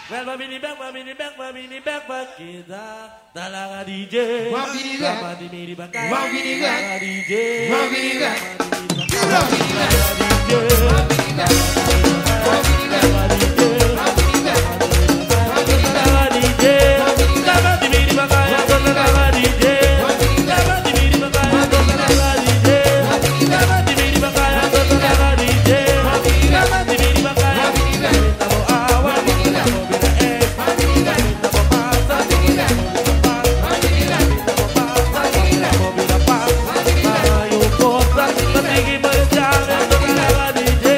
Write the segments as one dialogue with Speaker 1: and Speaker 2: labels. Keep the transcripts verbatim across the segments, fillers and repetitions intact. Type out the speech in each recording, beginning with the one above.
Speaker 1: Well, mabini back, mabini back, mabini back, back kita talaga D J.
Speaker 2: Mabini back,
Speaker 1: mabini back,
Speaker 2: mabini back,
Speaker 1: D J.
Speaker 2: mabini back,
Speaker 1: mabini back, D J.
Speaker 2: mabini back, mabini back, mabini back, mabini back,
Speaker 1: D J. Mabini back, talaga D J. Mabini back, talaga D J. Mabini back, talaga D J. Mabini back, Tinggi berjalan, talaga D J.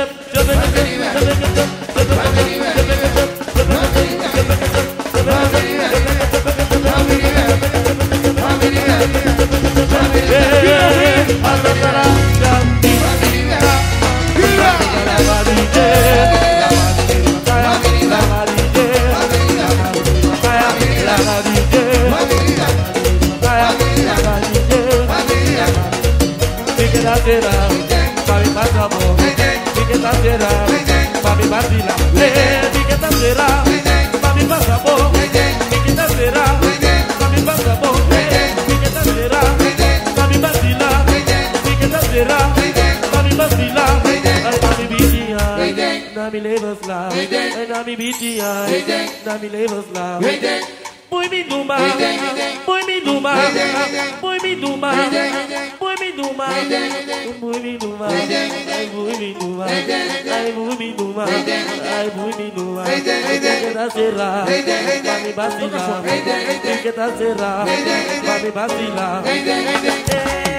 Speaker 1: Nami levas lá, nami bitia, nami levas lá. Põe me numa, põe me numa, põe me numa, põe me numa, põe me numa, ai põe me numa, ai põe me numa, ai põe me numa. Que tá será, pra me vacilar, que tá será, pra me vacilar.